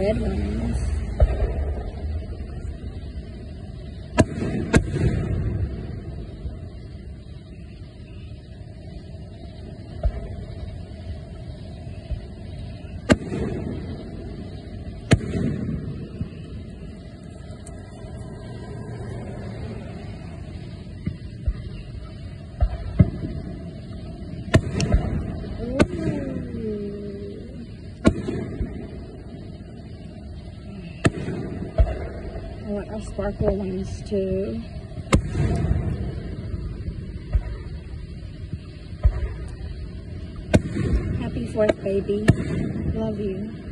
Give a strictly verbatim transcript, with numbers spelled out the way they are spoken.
red ones. I want our sparkle ones too. Happy fourth, baby. Love you.